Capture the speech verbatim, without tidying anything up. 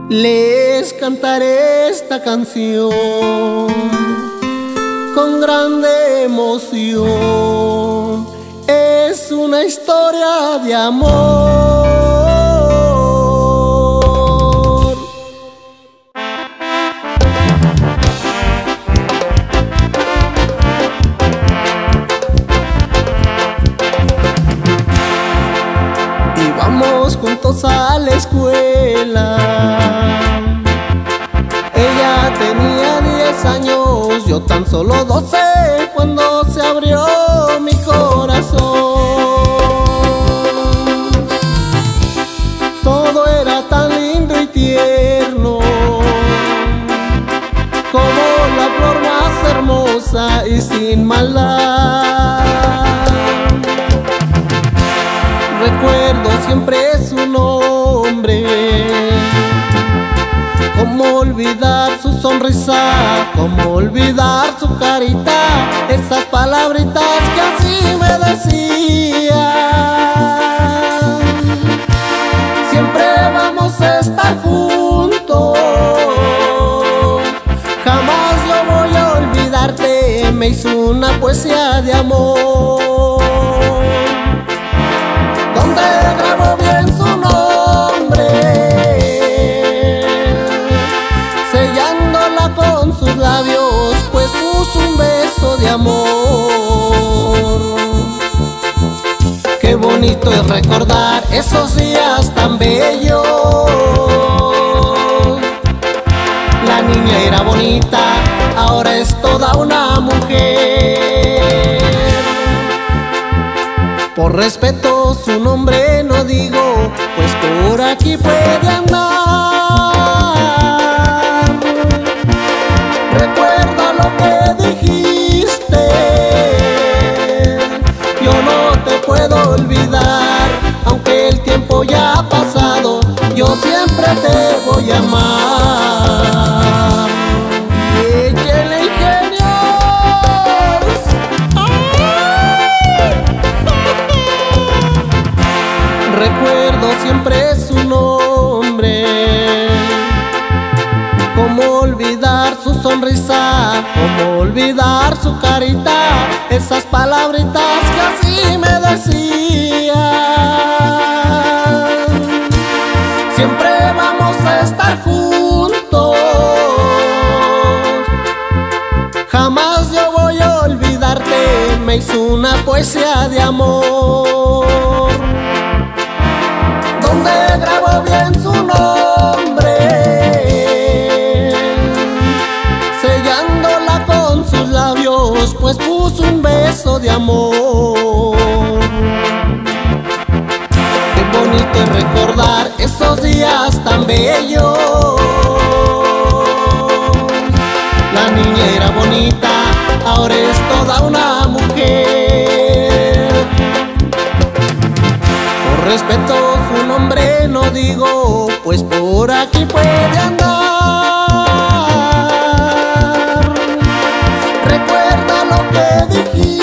Les cantaré esta canción con grande emoción. Es una historia de amor. Íbamos juntos a la escuela. Ella tenía diez años, yo tan solo doce, cuando se abrió mi corazón. Todo era tan lindo y tierno, como la flor más hermosa y sin maldad. Recuerdo siempre su nombre. Cómo olvidar su sonrisa, cómo olvidar su carita, esas palabritas que así me decía: siempre vamos a estar juntos, jamás yo voy a olvidarte. Me hizo una poesía de amor, donde grabó bien su nombre, sellándola con sus labios, pues puso un beso de amor. Qué bonito es recordar esos días tan bellos. La niña era bonita, ahora es toda una mujer. Por respeto su nombre no digo, pues por aquí puede andar. Recuerda lo que dijiste, yo no te puedo olvidar. Aunque el tiempo ya ha pasado, yo siempre te voy a amar. ¡Échale ingenios! Recuerdo siempre su nombre. Cómo olvidar su sonrisa, cómo olvidar su carita, esas palabritas que así me decían: siempre vamos a estar juntos, jamás yo voy a olvidarte. Me hizo una poesía de amor, donde grabó bien su nombre, sellándola con sus labios, pues puso un beso de amor. Qué bonito es recordar esos días tan bellos. La niña era bonita, ahora es toda una mujer. Por respeto su nombre no digo, pues por aquí puede andar. Recuerda lo que dijiste,